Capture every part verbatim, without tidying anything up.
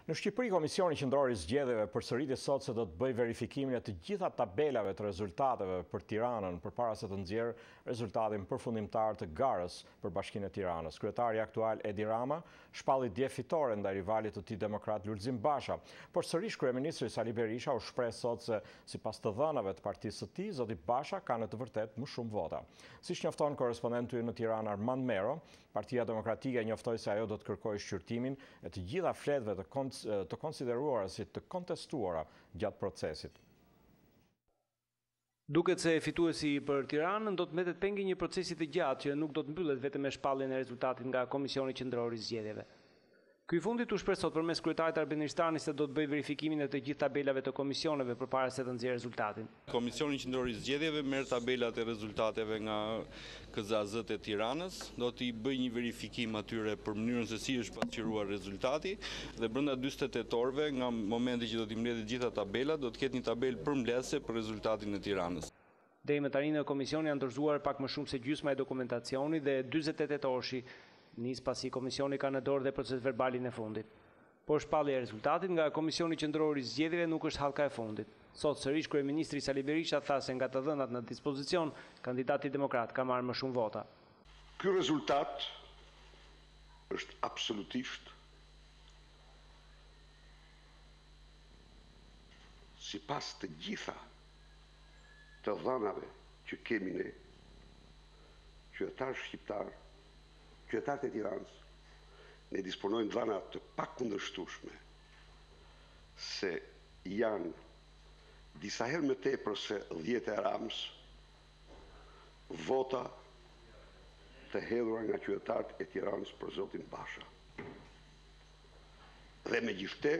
Në Shqipëri, Komisioni Qendror i Zgjedhjeve përsëriti sot se do të bëjë verifikimin e të gjitha tabelave të rezultateve për Tiranën përpara se të nxjerrë rezultatin përfundimtar të garës për Bashkinë e Tiranës. Kryetari aktual Edi Rama shpalli dje fitore ndaj rivalit të tij demokrat Lulzim Basha, por sërish kryeministri Sali Berisha u shpreh sot se sipas të dhënave të partisë së tij, zoti Basha ka në të vërtetë më shumë vota. Siç njofton korrespondentu ynë në Tiranë Armand Mero, Partia Demokratike njoftoi se ajo do të kërkojë shqyrtimin e të gjitha fletëve të kont të konsideruara si të kontestuara gjatë procesit. Duket se fituesi për Tiranën do të mbetet pengi një procesi të gjatë që nuk do të mbyllet vetëm me shpalljen e rezultatit nga Komisioni Qendror i Zgjedhjeve. Ky i fundit u shpreh sot përmes kryetarit Albin Rishtani se do të bëjë verifikimin e të gjithë tabelave të komisioneve përpara se të nxjerrë rezultatin. Komisioni Qendror i Zgjedhjeve merr tabelat e rezultateve nga K Z A Z e Tiranës, do t'i bëjë një verifikim atyre për mënyrën se si është pasqyruar rezultati dhe brenda dyzet e tetë orëve nga momenti që do t'i mbledhë të gjitha tabelat, do të ketë një tabelë përmbledhëse për rezultatin e Tiranës. Deri më tani në komision janë dorëzuar pak më shumë se gjysma e dokumentacionit dhe dyzet e tetë orëshi nis pasi komisioni ka në dorë dhe proces verbalin e fundit. Por shpallja e rezultatit nga Komisioni Qendror i Zgjedhjeve nuk është hallka e fundit. Sot sërish kryeministri Sali Berisha tha se nga të dhënat në dispozicion, kandidati demokrat ka marrë më shumë vota. Ky rezultat është absolutisht sipas të gjitha të dhënave që kemi ne, qytetarë shqiptar, qytetarët e Tiranës, ne disponojmë dhëna të pakundërshtueshme se janë disa herë më tepër se dhjetë e Ramës vota të hedhura nga qytetarët e Tiranës për zotin Basha. Dhe megjithëse,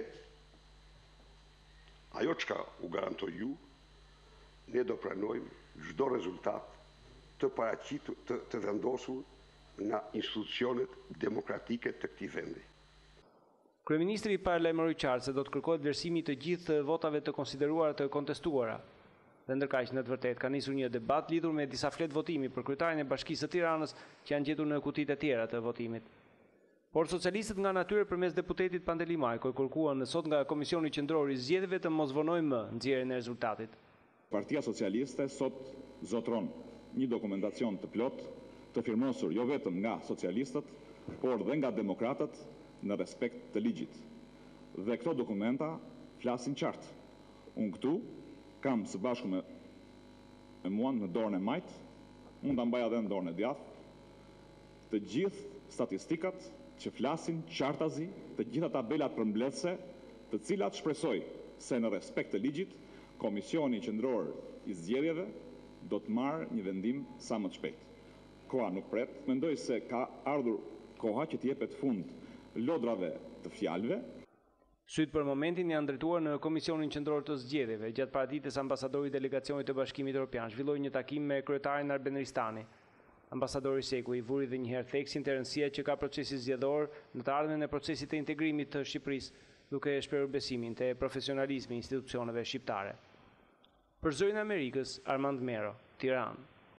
ajo çka u garantoj ju, ne do pranojmë çdo rezultat të paraqitur, të, të vendosur nga institucionet demokratike të këtij vendi. Kryeministri paralajmëroi qartë se do të kërkohet vlerësimi i të gjithë votave të konsideruara të kontestuara. Dhe ndërkaq në të vërtetë ka nisur një debat lidhur me disa fletë votimi për kryetarin e Bashkisë së Tiranës që janë gjetur në kutitë e tjera të votimit. Por socialistët nga natyre përmes deputetit Pandeli Majko kërkuan sot nga Komisioni Qendror i Zgjedhjeve të mos vonojnë më nxjerrjen e rezultatit. Partia Socialiste sot zotron një dokumentacion të plot të firmosur jo vetëm nga socialistët, por dhe nga demokratët në respekt të ligjit. Dhe këto dokumenta flasin qartë. Unë këtu kam së bashku me, me muan në dorën e majt, unë ta mbaj edhe në dorën e djathtë, të gjithë statistikat që flasin qartazi, të gjitha tabelat përmbledhëse, të cilat shpresoj se në respekt të ligjit, Komisioni Qendror i Zgjedhjeve do të marrë një vendim sa më të shpejt. Koha nuk pret, mendoj se ka ardhur koha që t'jepet fund lodrave të fjalëve. Syt për momentin janë drejtuar në Komisionin Qendror të Zgjedhjeve. Gjatë paradites ambasadori i delegacionit të Bashkimit Evropian zhvilloi një takim me kryetarin Albin Rishtani. Ambasadori Seku i vuri dhe një herë theksin të rëndësia që ka procesi zgjedhor në të ardhmen e procesit të integrimit të Shqipërisë, duke shprehur besimin te profesionalizmi i institucioneve shqiptare. Për Zërin e Amerikës, Armand Mero, Tiranë.